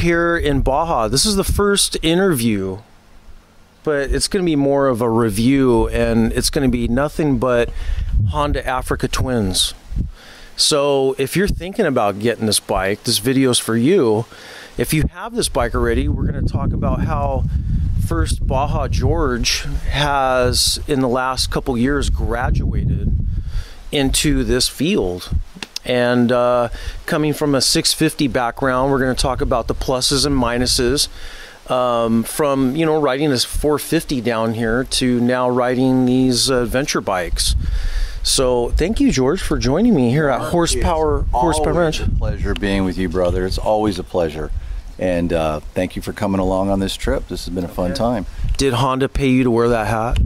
here in Baja. This is the first interview, but it's going to be more of a review, and it's going to be nothing but Honda Africa Twins. So if you're thinking about getting this bike, this video is for you. If you have this bike already, we're going to talk about how first Baja George has, in the last couple years, graduated into this field. And coming from a 650 background, we're going to talk about the pluses and minuses from, you know, riding this 450 down here to now riding these adventure bikes. So thank you, George, for joining me here at Horsepower Ranch. It's a pleasure being with you, brother. It's always a pleasure. And thank you for coming along on this trip. This has been a fun time. Did Honda pay you to wear that hat?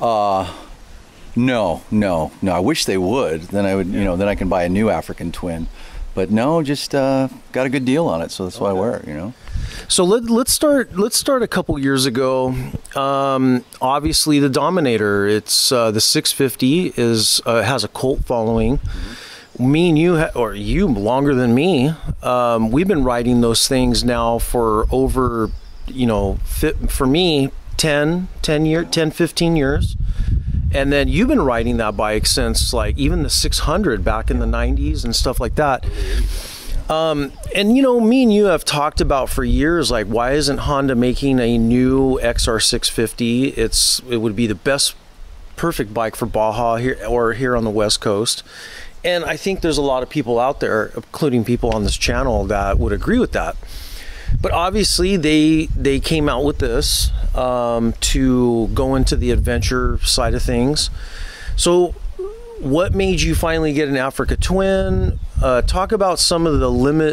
No. I wish they would. Then I would, you know, then I can buy a new African Twin. But no, just got a good deal on it, so that's why I wear it, you know. So let's start a couple years ago. Obviously, the Dominator. It's the 650 has a cult following. Me and you, or you longer than me. We've been riding those things now for over, you know, for me 10, 15 years. And then you've been riding that bike since, like, even the 600 back in the 90s and stuff like that. And, you know, me and you have talked about for years, like, why isn't Honda making a new XR650? It would be the perfect bike for Baja here on the West Coast. And I think there's a lot of people out there, including people on this channel, that would agree with that. But obviously they came out with this to go into the adventure side of things. So what made you finally get an Africa Twin? Talk about some of the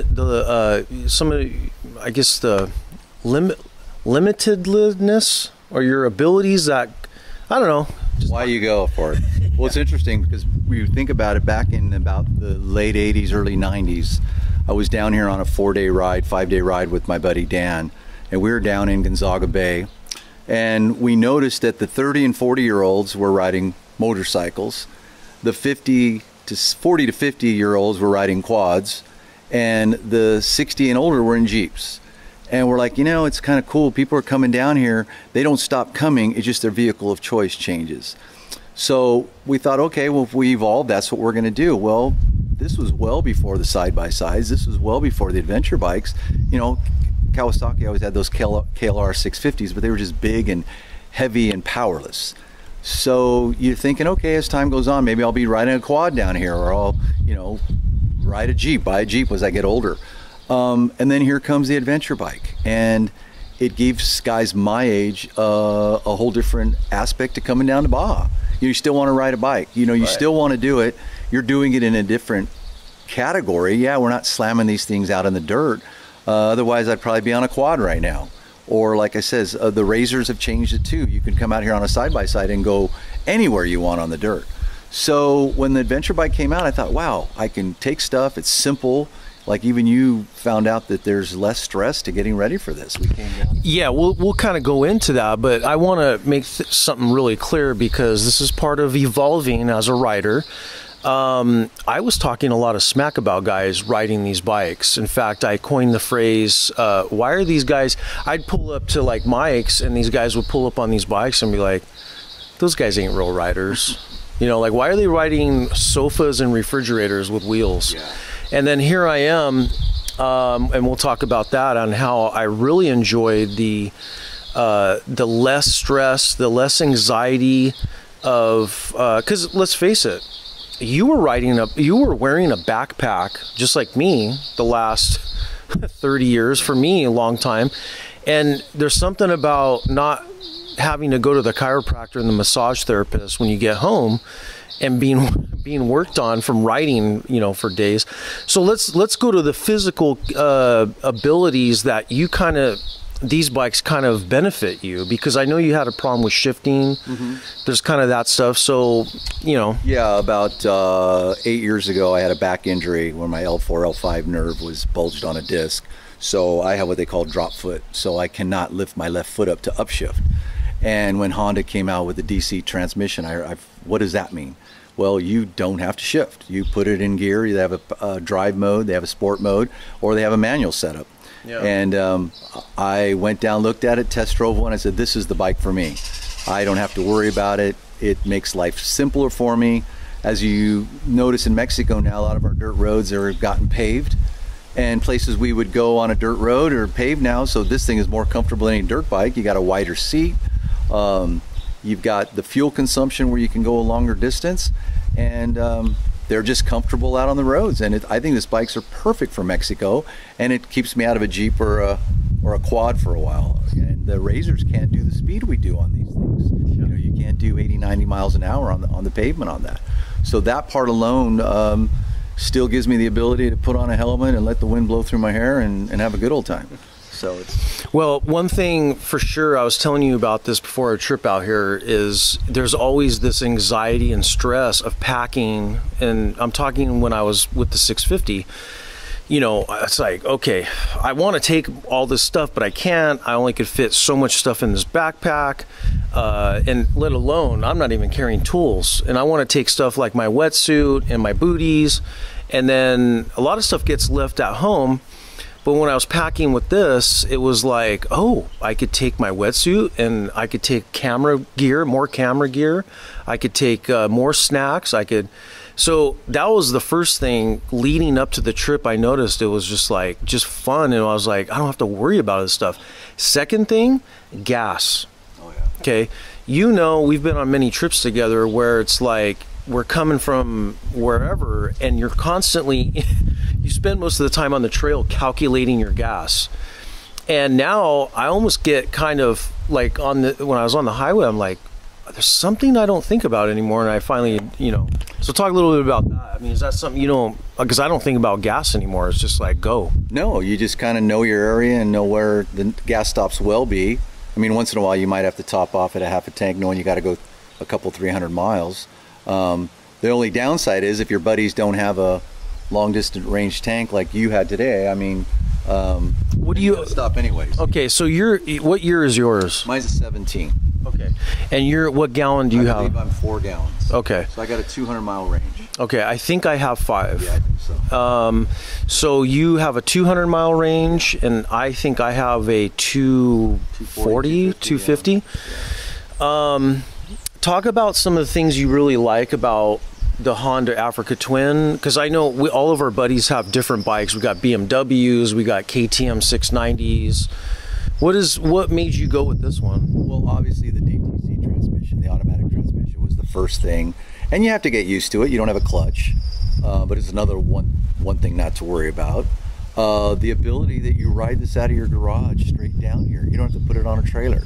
limitedness or your abilities that, I don't know. Why you go for it? Well, it's interesting because we think about it back in about the late 80s, early 90s. I was down here on a 5-day ride with my buddy Dan, and we were down in Gonzaga Bay, and we noticed that the 30 and 40-year-olds were riding motorcycles, the 40 to 50-year-olds were riding quads, and the 60 and older were in Jeeps. And we're like, you know, it's kind of cool. People are coming down here. They don't stop coming. It's just their vehicle of choice changes. So we thought, okay, well, if we evolve, that's what we're going to do. Well, this was well before the side-by-sides. This was well before the adventure bikes. You know, Kawasaki always had those KLR 650s, but they were just big and heavy and powerless. So you're thinking, okay, as time goes on, maybe I'll be riding a quad down here, or I'll, you know, buy a Jeep as I get older. And then here comes the adventure bike, and it gives guys my age a whole different aspect to coming down to Baja. You still want to ride a bike, you know, you still want to do it. You're doing it in a different category. Yeah, we're not slamming these things out in the dirt. Otherwise, I'd probably be on a quad right now. Or like I says, the Razors have changed it too. You can come out here on a side-by-side and go anywhere you want on the dirt. So when the adventure bike came out, I thought, wow, I can take stuff. It's simple. Like even you found out that there's less stress to getting ready for this. We came down. Yeah, we'll kind of go into that, but I want to make something really clear because this is part of evolving as a rider. I was talking a lot of smack about guys riding these bikes. In fact, I coined the phrase, why are these guys, I'd pull up to like Mike's and these guys would pull up on these bikes and be like, those guys ain't real riders. You know, like, why are they riding sofas and refrigerators with wheels? Yeah. And then here I am, and we'll talk about that, on how I really enjoyed the less stress, the less anxiety of, because let's face it, you were wearing a backpack just like me the last 30 years, for me a long time, and there's something about not having to go to the chiropractor and the massage therapist when you get home and being worked on from riding, you know, for days. So let's go to the physical abilities that you these bikes kind of benefit you, because I know you had a problem with shifting. There's kind of that stuff. So, you know. Yeah, about 8 years ago, I had a back injury where my L4, L5 nerve was bulged on a disc. So I have what they call drop foot. So I cannot lift my left foot up to upshift. And when Honda came out with the DC transmission, what does that mean? Well, you don't have to shift. You put it in gear. They have a drive mode, they have a sport mode, or they have a manual setup. Yeah. And I went down, looked at it, test drove one. I said, this is the bike for me. I don't have to worry about it. It makes life simpler for me. As you notice in Mexico now, a lot of our dirt roads are gotten paved, and places we would go on a dirt road are paved now. So this thing is more comfortable than any dirt bike. You got a wider seat. You've got the fuel consumption where you can go a longer distance, and they're just comfortable out on the roads. And I think these bikes are perfect for Mexico, and it keeps me out of a Jeep or a quad for a while. And the Razors can't do the speed we do on these things. You know, you can't do 80, 90 miles an hour on the pavement on that. So that part alone still gives me the ability to put on a helmet and let the wind blow through my hair and have a good old time. So well, one thing for sure, I was telling you about this before our trip out here, is there's always this anxiety and stress of packing. And I'm talking when I was with the 650, you know, it's like, okay, I want to take all this stuff, but I can't. I only could fit so much stuff in this backpack. And let alone, I'm not even carrying tools. And I want to take stuff like my wetsuit and my booties. And then a lot of stuff gets left at home. But when I was packing with this, it was like, oh, I could take my wetsuit and I could take camera gear, more camera gear. I could take more snacks. So that was the first thing leading up to the trip. I noticed it was just fun. And I was like, I don't have to worry about this stuff. Second thing, gas. Oh, yeah. Okay. You know, we've been on many trips together where it's like, we're coming from wherever and you're constantly, you spend most of the time on the trail calculating your gas. And now I almost get kind of like when I was on the highway, I'm like, there's something I don't think about anymore. And I finally, you know, so talk a little bit about that. I mean, is that something you don't, because I don't think about gas anymore. It's just like, go. No, you just kind of know your area and know where the gas stops will be. I mean, once in a while you might have to top off at a half a tank knowing you got to go a couple 300 miles. The only downside is if your buddies don't have a long distance range tank like you had today, I mean, what do you stop anyways? Okay, so what year is yours? Mine's a 17. Okay, and what gallon do you have? I believe I'm 4 gallons. Okay, so I got a 200-mile range. Okay, I think I have 5. Yeah, I think so. So you have a 200-mile range, and I think I have a 240, 250. Yeah. Talk about some of the things you really like about the Honda Africa Twin, because I know all of our buddies have different bikes. We got BMWs, we got KTM 690s. What made you go with this one? Well, obviously the DTC transmission, the automatic transmission, was the first thing, and you have to get used to it. You don't have a clutch, but it's another one thing not to worry about. The ability that you ride this out of your garage straight down here. You don't have to put it on a trailer.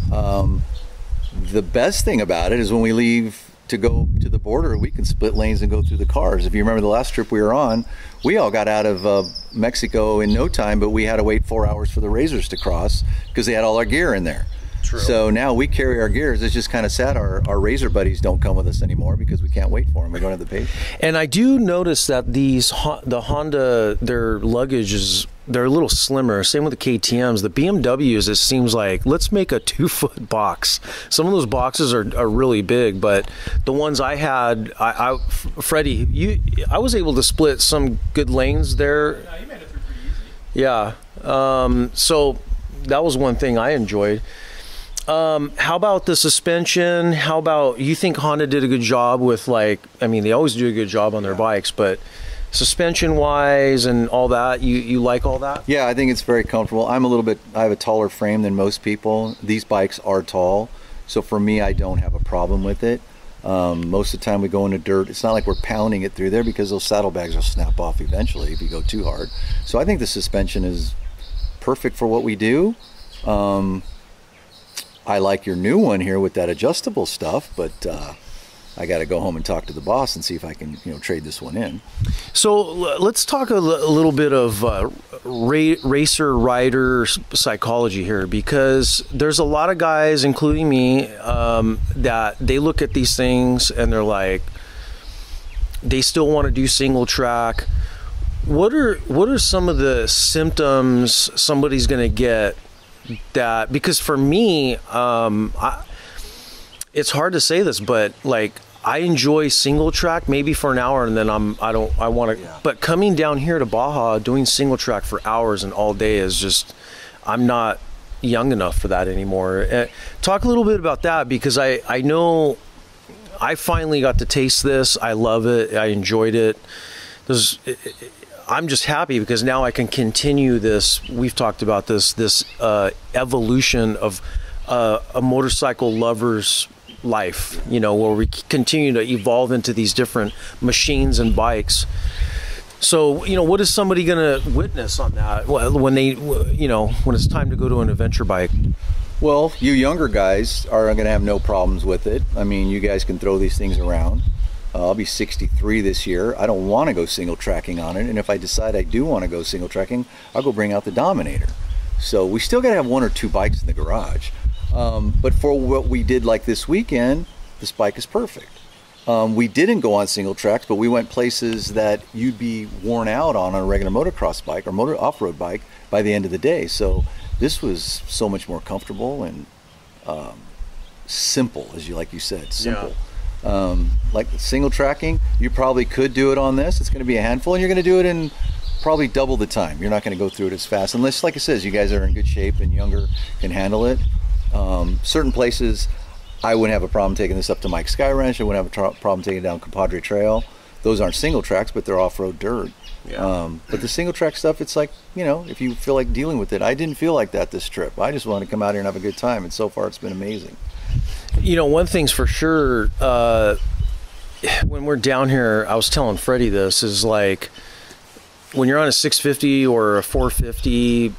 The best thing about it is when we leave to go to the border, we can split lanes and go through the cars. If you remember the last trip we were on, we all got out of Mexico in no time, but we had to wait 4 hours for the Razors to cross because they had all our gear in there. True. So now we carry our gears. It's just kind of sad our Razor buddies don't come with us anymore because we can't wait for them. We don't have the patience. And I do notice that the Honda, their luggage they're a little slimmer. Same with the KTMs. The BMWs, it seems like, let's make a 2-foot box. Some of those boxes are really big, but the ones I had, Freddie, I was able to split some good lanes there. Yeah, you made it through pretty easy. Yeah. So that was one thing I enjoyed. How about the suspension? How about, you think Honda did a good job with, like, I mean, they always do a good job on their bikes, but suspension wise and all that, you like all that? Yeah, I think it's very comfortable. I have a taller frame than most people. These bikes are tall, so for me, I don't have a problem with it. Most of the time we go into dirt, it's not like we're pounding it through there because those saddlebags will snap off eventually if you go too hard. So I think the suspension is perfect for what we do. I like your new one here with that adjustable stuff, but I got to go home and talk to the boss and see if I can, trade this one in. So let's talk a little bit of racer rider psychology here, because there's a lot of guys, including me, that they look at these things and they're like, they still want to do single track. What are some of the symptoms somebody's going to get that, because for me, it's hard to say this, but like, I enjoy single track maybe for an hour, and then I want to. Yeah. But coming down here to Baja, doing single track for hours and all day is just, I'm not young enough for that anymore. Talk a little bit about that, because I know I finally got to taste this. I love it. I enjoyed it. I'm just happy because now I can continue this. We've talked about this evolution of a motorcycle lover's life, you know, where we continue to evolve into these different machines and bikes. So, you know, what is somebody going to witness on that when they, you know, when it's time to go to an adventure bike? Well, you younger guys are going to have no problems with it. I mean, you guys can throw these things around. I'll be 63 this year. I don't want to go single tracking on it. And if I decide I do want to go single tracking, I'll go bring out the Dominator. So we still got to have 1 or 2 bikes in the garage. But for what we did like this weekend, this bike is perfect. We didn't go on single tracks, but we went places that you'd be worn out on a regular motocross bike or off-road bike by the end of the day. So this was so much more comfortable and simple, like you said, simple. Yeah. Like single tracking, you probably could do it on this. It's going to be a handful, and you're going to do it in probably double the time. You're not going to go through it as fast, unless, like it says, you guys are in good shape and younger, can handle it. Certain places, I wouldn't have a problem taking this up to Mike's Sky Ranch. I wouldn't have a problem taking it down Compadre Trail. Those aren't single tracks, but they're off-road dirt. Yeah. But the single track stuff, it's like, you know, if you feel like dealing with it. I didn't feel like that this trip. I just wanted to come out here and have a good time, and so far it's been amazing. You know, one thing's for sure, when we're down here, I was telling Freddie this, is like, when you're on a 650 or a 450,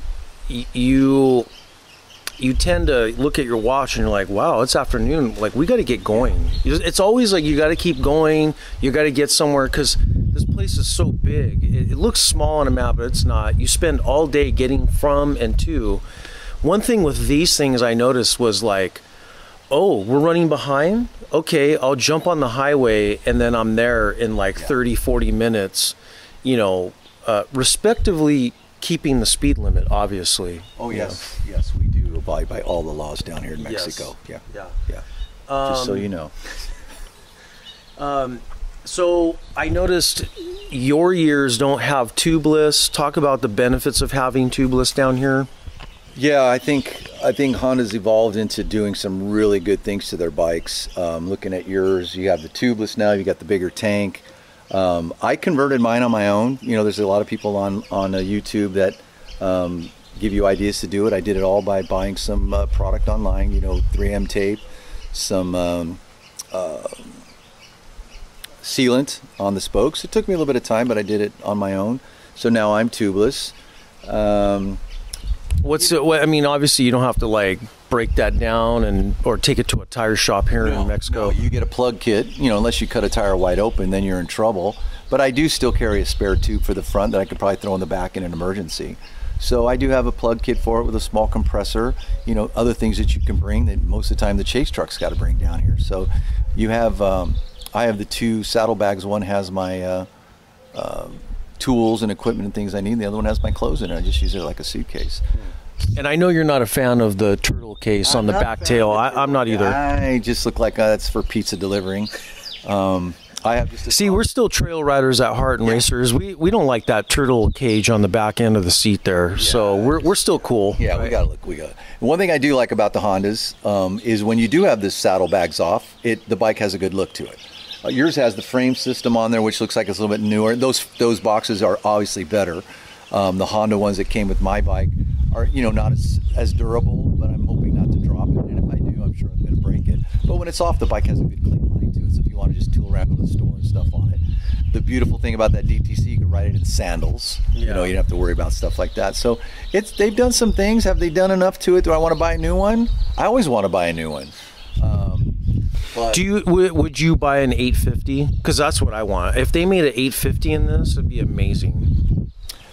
you tend to look at your watch and you're like, wow, it's afternoon. Like, we got to get going. It's always like, you got to keep going. You got to get somewhere, because this place is so big. It looks small on a map, but it's not. You spend all day getting from and to. One thing with these things I noticed was like, oh, we're running behind? Okay, I'll jump on the highway and then I'm there in like 30, 40 minutes, you know, respectively keeping the speed limit, obviously. Oh, yes. You know. Yes, we do abide by all the laws down here in Mexico. Yes. Yeah. Just so you know. So I noticed your years don't have tubeless. Talk about the benefits of having tubeless down here. Yeah, I think Honda's evolved into doing some really good things to their bikes. Looking at yours, you have the tubeless now. You got the bigger tank. I converted mine on my own. You know, there's a lot of people on YouTube that give you ideas to do it. I did it all by buying some product online. You know, 3M tape, some sealant on the spokes. It took me a little bit of time, but I did it on my own. So now I'm tubeless. I mean, obviously you don't have to like break that down or take it to a tire shop here in Mexico. No, you get a plug kit, you know, unless you cut a tire wide open, then you're in trouble. But I do still carry a spare tube for the front that I could probably throw in the back in an emergency. So I do have a plug kit for it with a small compressor, you know, other things that you can bring that most of the time the chase truck's got to bring down here. So you have, I have the 2 saddlebags. One has my tools and equipment and things I need. The other one has my clothes in it. I just use it like a suitcase. And I know you're not a fan of the turtle case on the back tail. I'm not either. I just look like that's for pizza delivering. I have just See, we're still trail riders at heart and racers. We don't like that turtle cage on the back end of the seat there. Yeah. So we're still cool. Yeah, right? We got it. One thing I do like about the Hondas is when you do have the saddlebags off, the bike has a good look to it. Yours has the frame system on there, which looks like it's a little bit newer. Those boxes are obviously better. The Honda ones that came with my bike are, you know, not as durable, but I'm hoping not to drop it. And if I do, I'm sure I'm going to break it. But when it's off, the bike has a good clean line to it. So if you want to just tool around, go to the store and stuff on it. The beautiful thing about that DTC, you can ride it in sandals. Yeah. You know, you don't have to worry about stuff like that. So they've done some things. Have they done enough to it? Do I want to buy a new one? I always want to buy a new one. Would you buy an 850? Because that's what I want. If they made an 850 in this, it'd be amazing.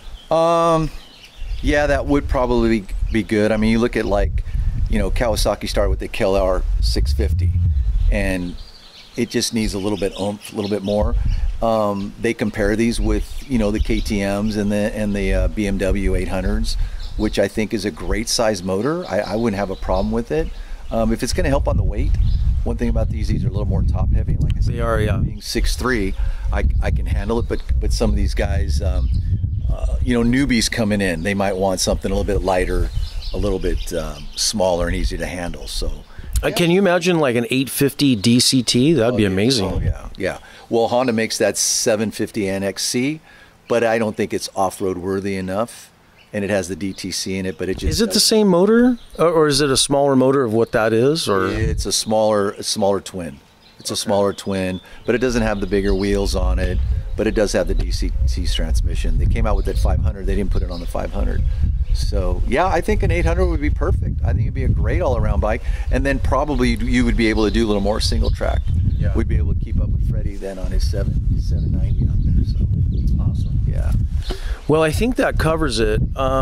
Yeah, that would probably be good. I mean, you look at, like, you know, Kawasaki started with the KLR 650, and it just needs a little bit oomph, a little bit more. They compare these with, you know, the KTMs and the BMW 800s, which I think is a great size motor. I wouldn't have a problem with it. If it's going to help on the weight, one thing about these are a little more top heavy. And like I said, They are, yeah. Being 6'3", I can handle it. But some of these guys, newbies coming in, they might want something a little bit lighter, a little bit smaller and easy to handle. So. Can you imagine like an 850 DCT? That'd be amazing. Oh, yeah. Well, Honda makes that 750 NXC, but I don't think it's off-road worthy enough. And it has the DTC in it, but it just... Is it the same motor? Or is it a smaller motor of what that is? Or it's a smaller twin. It's a smaller twin, but it doesn't have the bigger wheels on it, but it does have the DCT transmission. They came out with that 500. They didn't put it on the 500. So, yeah, I think an 800 would be perfect. I think it'd be a great all-around bike. And then probably you would be able to do a little more single track. Yeah. We'd be able to keep up with Freddie then on his 790 out there. So, awesome. Yeah. Well, I think that covers it.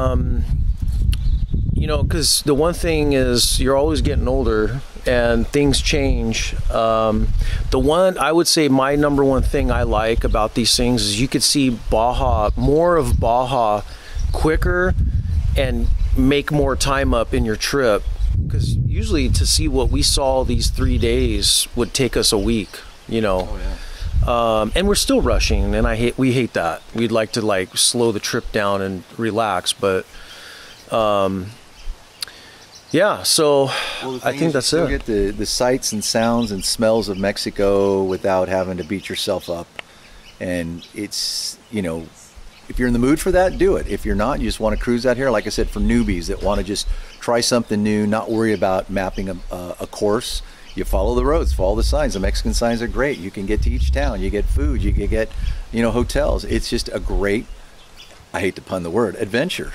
Because the one thing is you're always getting older and things change. The one, I would say my number one thing I like about these things is you could see more of Baja quicker and make more time up in your trip. Because usually to see what we saw these 3 days would take us a week, Oh, yeah. And we're still rushing, and we hate that. We'd like to slow the trip down and relax, but yeah. So I think that's it. You get the sights and sounds and smells of Mexico without having to beat yourself up, and it's if you're in the mood for that, do it. If you're not, you just want to cruise out here. Like I said, for newbies that want to just try something new, not worry about mapping a course. You follow the roads, follow the signs. The Mexican signs are great. You can get to each town. You get food. You can get, hotels. It's just a great, I hate to pun the word, adventure.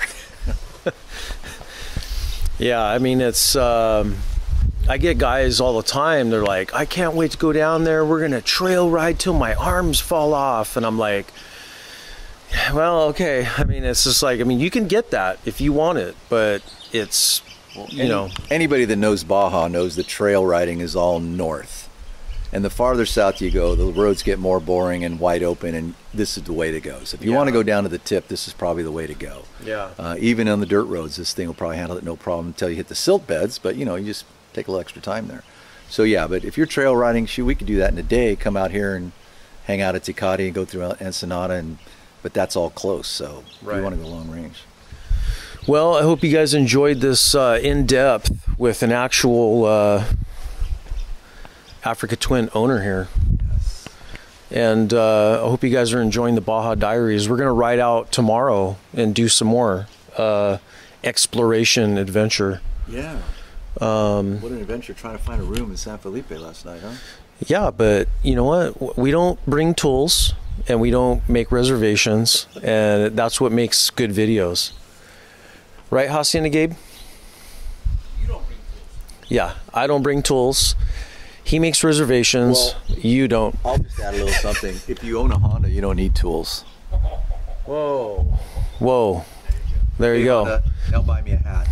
Yeah, I mean, it's, I get guys all the time. They're like, I can't wait to go down there. We're going to trail ride till my arms fall off. And I'm like, well, okay. I mean, it's just you can get that if you want it, but it's... Anybody that knows Baja knows that trail riding is all north, and the farther south you go, the roads get more boring and wide open, and this is the way to go. So if you want to go down to the tip, this is probably the way to go. Yeah. Even on the dirt roads, this thing will probably handle it no problem until you hit the silt beds, but you just take a little extra time there. So yeah, but if you're trail riding, we could do that in a day. Come out here and hang out at Tecate and go through Ensenada, but that's all close. So if you want to go long range. Well, I hope you guys enjoyed this in-depth with an actual Africa Twin owner here. Yes. And I hope you guys are enjoying the Baja Diaries. We're going to ride out tomorrow and do some more exploration adventure. Yeah. What an adventure trying to find a room in San Felipe last night, huh? Yeah, but you know what? We don't bring tools and we don't make reservations, and that's what makes good videos. Right, Hacienda Gabe? You don't bring tools. Yeah, I don't bring tools. He makes reservations. Well, you don't. I'll just add a little something. If you own a Honda, you don't need tools. Whoa. Whoa. There you go. Honda, now buy me a hat.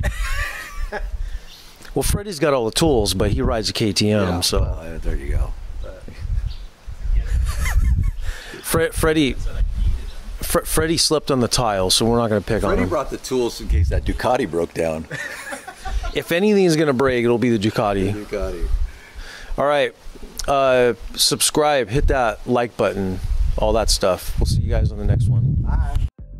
Well, Freddie's got all the tools, but he rides a KTM, Yeah, so. well, there you go. Freddie slept on the tile, so we're not going to pick on Freddie him. brought the tools in case that Ducati broke down. If anything's going to break, it'll be the Ducati. Ducati. All right. Subscribe, hit that like button, all that stuff. We'll see you guys on the next one. Bye.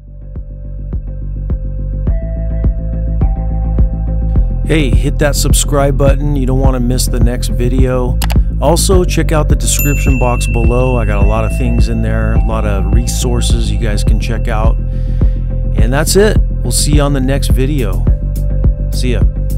Hey, hit that subscribe button. You don't want to miss the next video. Also, check out the description box below. I got a lot of things in there, a lot of resources you guys can check out. And that's it. We'll see you on the next video. See ya.